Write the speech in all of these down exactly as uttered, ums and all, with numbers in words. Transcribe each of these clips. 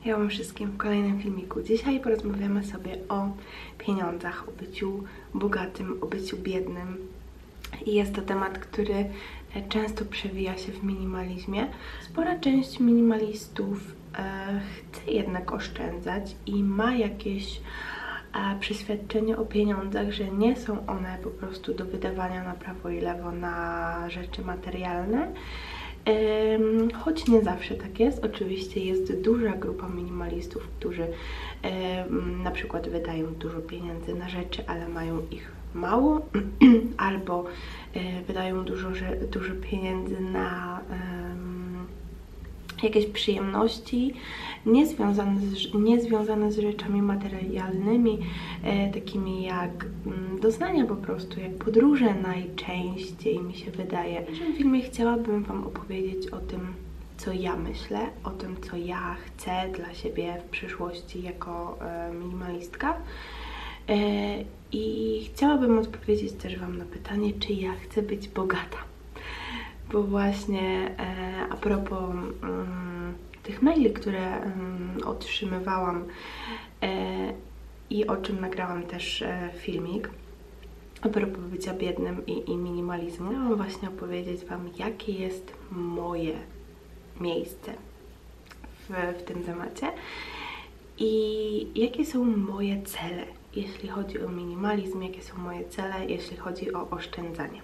Ja wam wszystkim w kolejnym filmiku. Dzisiaj porozmawiamy sobie o pieniądzach, o byciu bogatym, o byciu biednym. I jest to temat, który często przewija się w minimalizmie. Spora część minimalistów e, chce jednak oszczędzać i ma jakieś e, przeświadczenie o pieniądzach, że nie są one po prostu do wydawania na prawo i lewo na rzeczy materialne. Choć nie zawsze tak jest. Oczywiście jest duża grupa minimalistów, którzy na przykład wydają dużo pieniędzy na rzeczy, ale mają ich mało, albo wydają dużo, dużo pieniędzy na jakieś przyjemności niezwiązane z, niezwiązane z rzeczami materialnymi, e, takimi jak mm, doznania po prostu, jak podróże najczęściej mi się wydaje. W tym filmie chciałabym wam opowiedzieć o tym, co ja myślę, o tym, co ja chcę dla siebie w przyszłości jako e, minimalistka. E, I chciałabym odpowiedzieć też wam na pytanie, czy ja chcę być bogata. Bo właśnie e, a propos um, tych maili, które um, otrzymywałam e, i o czym nagrałam też e, filmik, a propos bycia biednym i, i minimalizmu, chciałam właśnie opowiedzieć wam, jakie jest moje miejsce w, w tym temacie i jakie są moje cele, jeśli chodzi o minimalizm, jakie są moje cele, jeśli chodzi o oszczędzanie.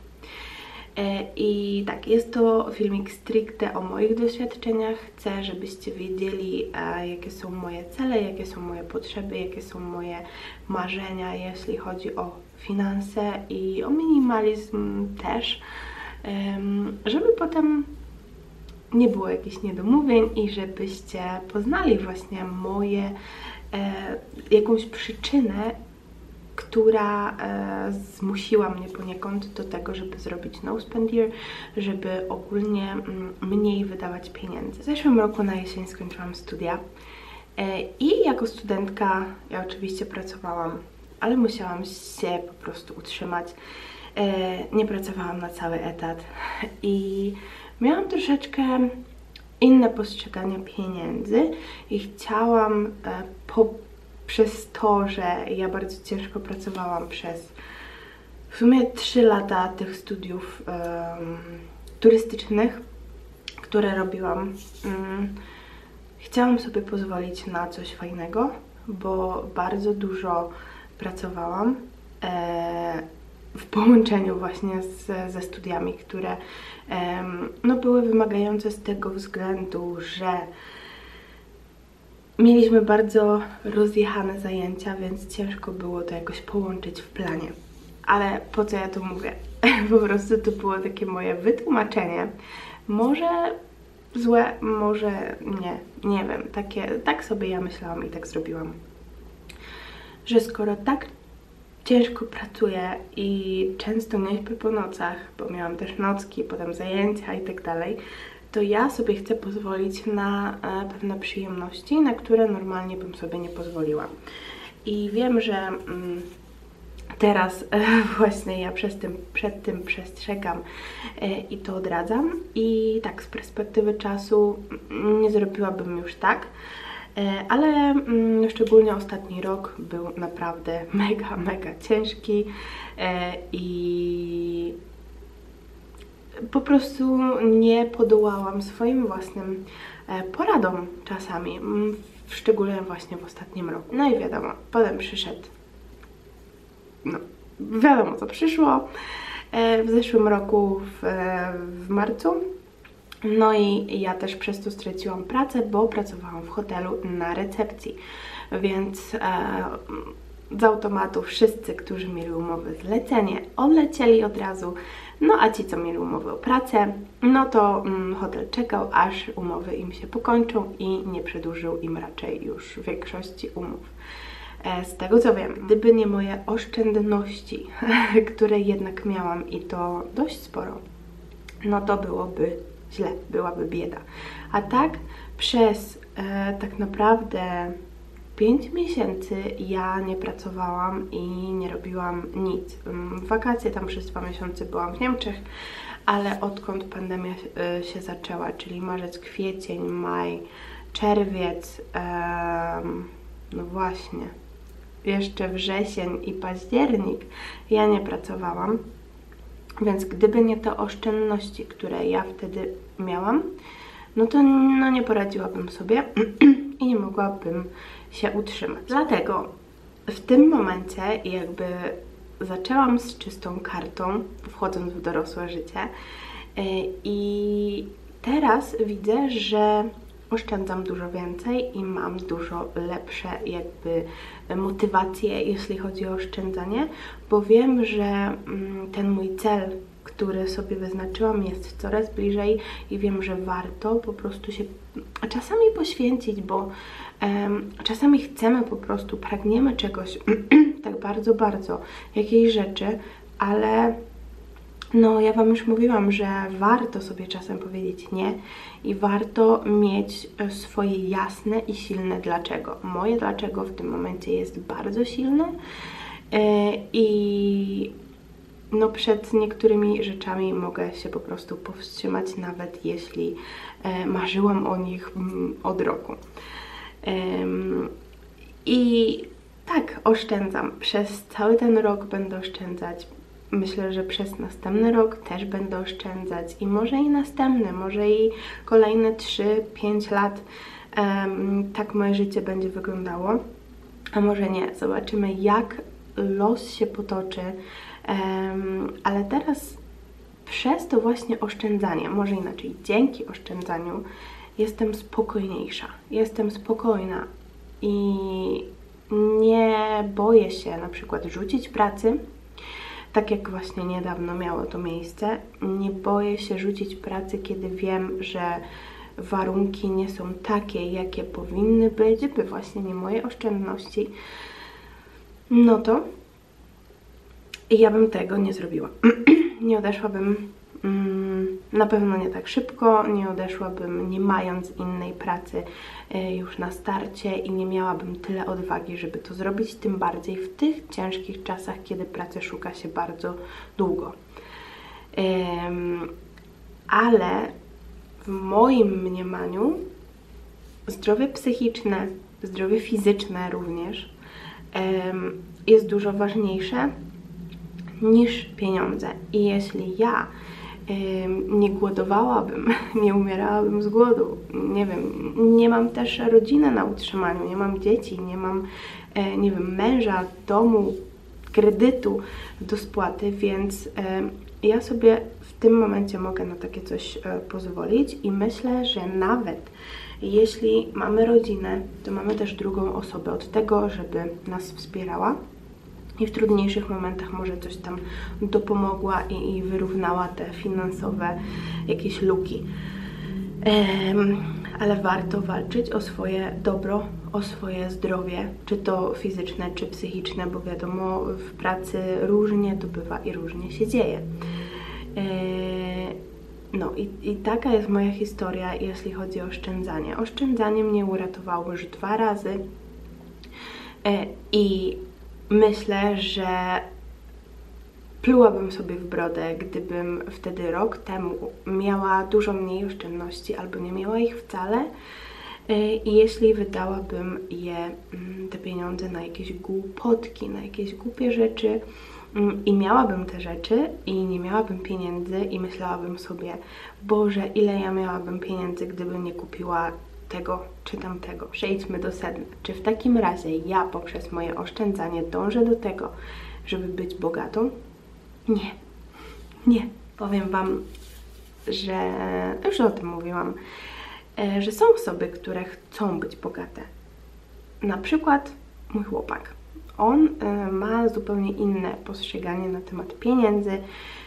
I tak, jest to filmik stricte o moich doświadczeniach. Chcę, żebyście wiedzieli, jakie są moje cele, jakie są moje potrzeby, jakie są moje marzenia, jeśli chodzi o finanse i o minimalizm też, żeby potem nie było jakichś niedomówień i żebyście poznali właśnie moje, jakąś przyczynę, która e, zmusiła mnie poniekąd do tego, żeby zrobić no spend year, żeby ogólnie mm, mniej wydawać pieniędzy. W zeszłym roku na jesień skończyłam studia e, i jako studentka ja oczywiście pracowałam, ale musiałam się po prostu utrzymać. E, nie pracowałam na cały etat i miałam troszeczkę inne postrzeganie pieniędzy i chciałam e, po przez to, że ja bardzo ciężko pracowałam przez w sumie trzy lata tych studiów um, turystycznych, które robiłam, um, chciałam sobie pozwolić na coś fajnego, bo bardzo dużo pracowałam e, w połączeniu właśnie z, ze studiami, które um, no, były wymagające z tego względu, że mieliśmy bardzo rozjechane zajęcia, więc ciężko było to jakoś połączyć w planie. Ale po co ja to mówię? Po prostu to było takie moje wytłumaczenie. Może złe, może nie, nie wiem. Takie, tak sobie ja myślałam i tak zrobiłam. Że skoro tak ciężko pracuję i często nie śpię po nocach, bo miałam też nocki, potem zajęcia i tak dalej, to ja sobie chcę pozwolić na e, pewne przyjemności, na które normalnie bym sobie nie pozwoliła. I wiem, że mm, teraz e, właśnie ja przez tym, przed tym przestrzegam e, i to odradzam. I tak z perspektywy czasu nie zrobiłabym już tak, e, ale mm, szczególnie ostatni rok był naprawdę mega, mega ciężki e, i po prostu nie podołałam swoim własnym poradom czasami, szczególnie właśnie w ostatnim roku. No i wiadomo, potem przyszedł, no wiadomo co przyszło, w zeszłym roku w, w marcu. No i ja też przez to straciłam pracę, bo pracowałam w hotelu na recepcji, więc e, z automatu wszyscy, którzy mieli umowę zlecenie, odlecieli od razu. No a ci, co mieli umowę o pracę, no to mm, hotel czekał, aż umowy im się pokończą i nie przedłużył im raczej już większości umów. E, z tego co wiem, gdyby nie moje oszczędności, które jednak miałam i to dość sporo, no to byłoby źle, byłaby bieda. A tak przez e, tak naprawdę pięć miesięcy ja nie pracowałam i nie robiłam nic. W wakacje tam przez dwa miesiące byłam w Niemczech, ale odkąd pandemia się zaczęła, czyli marzec, kwiecień, maj, czerwiec, um, no właśnie, jeszcze wrzesień i październik ja nie pracowałam, więc gdyby nie te oszczędności, które ja wtedy miałam, no to no nie poradziłabym sobie i nie mogłabym się utrzymać. Dlatego w tym momencie jakby zaczęłam z czystą kartą, wchodząc w dorosłe życie, i teraz widzę, że oszczędzam dużo więcej i mam dużo lepsze jakby motywacje, jeśli chodzi o oszczędzanie, bo wiem, że ten mój cel, który sobie wyznaczyłam, jest coraz bliżej i wiem, że warto po prostu się czasami poświęcić, bo um, czasami chcemy po prostu, pragniemy czegoś tak bardzo, bardzo, jakiejś rzeczy, ale no ja Wam już mówiłam, że warto sobie czasem powiedzieć nie i warto mieć swoje jasne i silne dlaczego. Moje dlaczego w tym momencie jest bardzo silne yy, i no przed niektórymi rzeczami mogę się po prostu powstrzymać, nawet jeśli e, marzyłam o nich mm, od roku. Ym, I tak, oszczędzam. Przez cały ten rok będę oszczędzać. Myślę, że przez następny rok też będę oszczędzać i może i następny, może i kolejne trzy pięć lat um, tak moje życie będzie wyglądało, a może nie. Zobaczymy, jak los się potoczy. Um, ale teraz przez to właśnie oszczędzanie, może inaczej, dzięki oszczędzaniu jestem spokojniejsza, jestem spokojna i nie boję się na przykład rzucić pracy, tak jak właśnie niedawno miało to miejsce. Nie boję się rzucić pracy, kiedy wiem, że warunki nie są takie, jakie powinny być, by właśnie nie moje oszczędności, no to i ja bym tego nie zrobiła. Nie odeszłabym mm, na pewno nie tak szybko, nie odeszłabym nie mając innej pracy y, już na starcie i nie miałabym tyle odwagi, żeby to zrobić, tym bardziej w tych ciężkich czasach, kiedy pracy szuka się bardzo długo. Ym, ale w moim mniemaniu zdrowie psychiczne, zdrowie fizyczne również ym, jest dużo ważniejsze niż pieniądze. I jeśli ja y, nie głodowałabym, nie umierałabym z głodu, nie wiem, nie mam też rodziny na utrzymaniu, nie mam dzieci, nie mam, y, nie wiem, męża, domu, kredytu do spłaty, więc y, ja sobie w tym momencie mogę na takie coś y, pozwolić i myślę, że nawet jeśli mamy rodzinę, to mamy też drugą osobę od tego, żeby nas wspierała i w trudniejszych momentach może coś tam dopomogła i, i wyrównała te finansowe jakieś luki. Um, ale warto walczyć o swoje dobro, o swoje zdrowie, czy to fizyczne, czy psychiczne, bo wiadomo, w pracy różnie to bywa i różnie się dzieje. Um, no i, i taka jest moja historia, jeśli chodzi o oszczędzanie. Oszczędzanie mnie uratowało już dwa razy um, i myślę, że plułabym sobie w brodę, gdybym wtedy rok temu miała dużo mniej oszczędności albo nie miała ich wcale i jeśli wydałabym je, te pieniądze na jakieś głupotki, na jakieś głupie rzeczy i miałabym te rzeczy i nie miałabym pieniędzy i myślałabym sobie, Boże, ile ja miałabym pieniędzy, gdybym nie kupiła tego czy tamtego. Przejdźmy do sedna. Czy w takim razie ja poprzez moje oszczędzanie dążę do tego, żeby być bogatą? Nie. Nie. Powiem Wam, że już o tym mówiłam, że są osoby, które chcą być bogate. Na przykład mój chłopak. On ma zupełnie inne postrzeganie na temat pieniędzy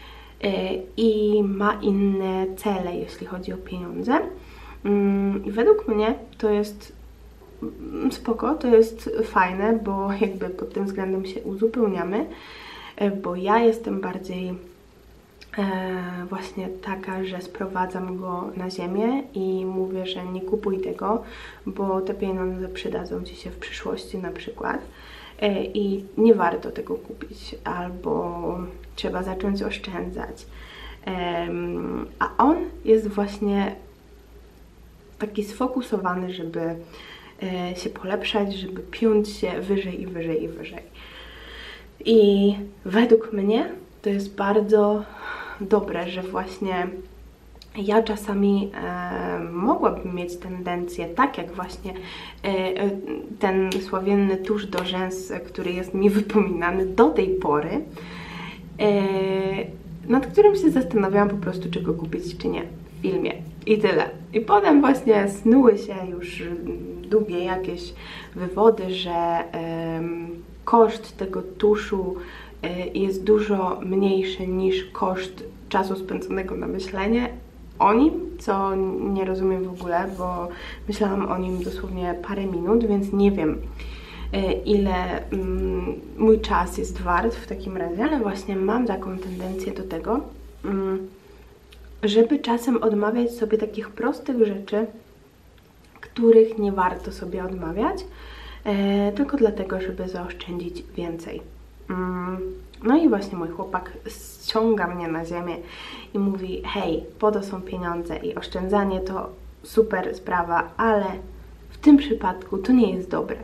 i ma inne cele, jeśli chodzi o pieniądze. I według mnie to jest spoko, to jest fajne, bo jakby pod tym względem się uzupełniamy, bo ja jestem bardziej e, właśnie taka, że sprowadzam go na ziemię i mówię, że nie kupuj tego, bo te pieniądze przydadzą Ci się w przyszłości na przykład e, i nie warto tego kupić, albo trzeba zacząć oszczędzać. E, a on jest właśnie taki sfokusowany, żeby e, się polepszać, żeby piąć się wyżej i wyżej i wyżej. I według mnie to jest bardzo dobre, że właśnie ja czasami e, mogłabym mieć tendencję, tak jak właśnie e, ten sławienny tusz do rzęs, który jest mi wypominany do tej pory, e, nad którym się zastanawiałam po prostu, czy go kupić, czy nie w filmie. I tyle. I potem właśnie snuły się już długie jakieś wywody, że e, koszt tego tuszu e, jest dużo mniejszy niż koszt czasu spędzonego na myślenie o nim, co nie rozumiem w ogóle, bo myślałam o nim dosłownie parę minut, więc nie wiem, ile mm, mój czas jest wart w takim razie, ale właśnie mam taką tendencję do tego, mm, żeby czasem odmawiać sobie takich prostych rzeczy, których nie warto sobie odmawiać, e, tylko dlatego, żeby zaoszczędzić więcej. Mm, no i właśnie mój chłopak ściąga mnie na ziemię i mówi: hej, po to są pieniądze i oszczędzanie to super sprawa, ale w tym przypadku to nie jest dobre.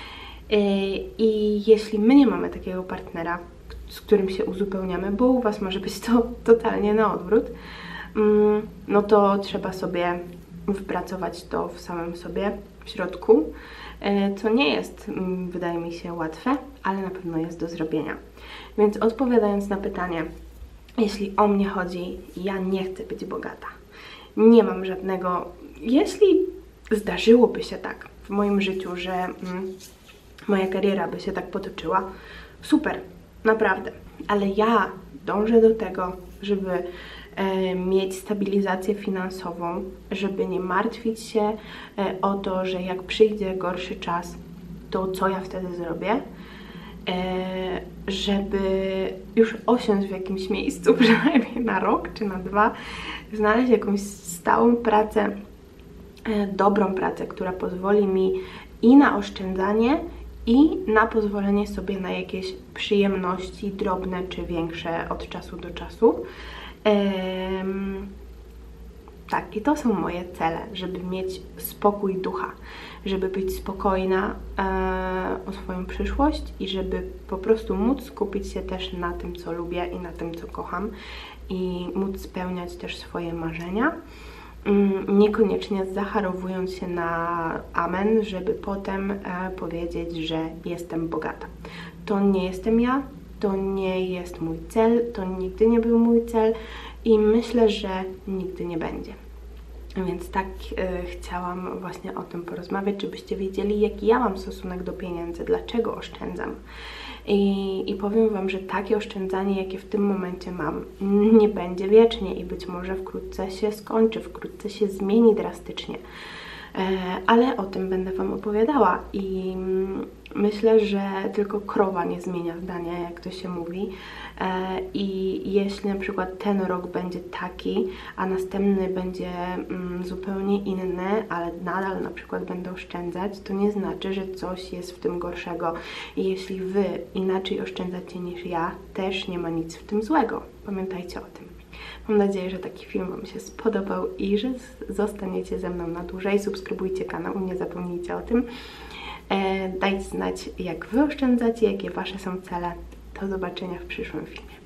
I jeśli my nie mamy takiego partnera, z którym się uzupełniamy, bo u Was może być to totalnie na odwrót, no to trzeba sobie wypracować to w samym sobie, w środku, co nie jest, wydaje mi się, łatwe, ale na pewno jest do zrobienia. Więc odpowiadając na pytanie, jeśli o mnie chodzi, ja nie chcę być bogata. Nie mam żadnego... Jeśli zdarzyłoby się tak w moim życiu, że mm, moja kariera by się tak potoczyła, super, naprawdę. Ale ja dążę do tego, żeby e, mieć stabilizację finansową, żeby nie martwić się e, o to, że jak przyjdzie gorszy czas, to co ja wtedy zrobię. E, żeby już osiąść w jakimś miejscu, przynajmniej na rok czy na dwa, znaleźć jakąś stałą pracę, e, dobrą pracę, która pozwoli mi i na oszczędzanie, i na pozwolenie sobie na jakieś przyjemności drobne czy większe od czasu do czasu. Ehm, tak, i to są moje cele, żeby mieć spokój ducha, żeby być spokojna e, o swoją przyszłość i żeby po prostu móc skupić się też na tym, co lubię i na tym, co kocham i móc spełniać też swoje marzenia. Niekoniecznie zacharowując się na amen, żeby potem e, powiedzieć, że jestem bogata. To nie jestem ja, to nie jest mój cel, to nigdy nie był mój cel i myślę, że nigdy nie będzie. Więc tak e, chciałam właśnie o tym porozmawiać, żebyście wiedzieli, jaki ja mam stosunek do pieniędzy, dlaczego oszczędzam. I, I powiem Wam, że takie oszczędzanie, jakie w tym momencie mam, nie będzie wiecznie i być może wkrótce się skończy, wkrótce się zmieni drastycznie. E, ale o tym będę Wam opowiadała i myślę, że tylko krowa nie zmienia zdania, jak to się mówi. E, I jeśli na przykład ten rok będzie taki, a następny będzie mm, zupełnie inny, ale nadal na przykład będę oszczędzać, to nie znaczy, że coś jest w tym gorszego. I jeśli Wy inaczej oszczędzacie niż ja, też nie ma nic w tym złego. Pamiętajcie o tym. Mam nadzieję, że taki film Wam się spodobał i że zostaniecie ze mną na dłużej. Subskrybujcie kanał, nie zapomnijcie o tym. E, dajcie znać, jak Wy oszczędzacie, jakie Wasze są cele. Do zobaczenia w przyszłym filmie.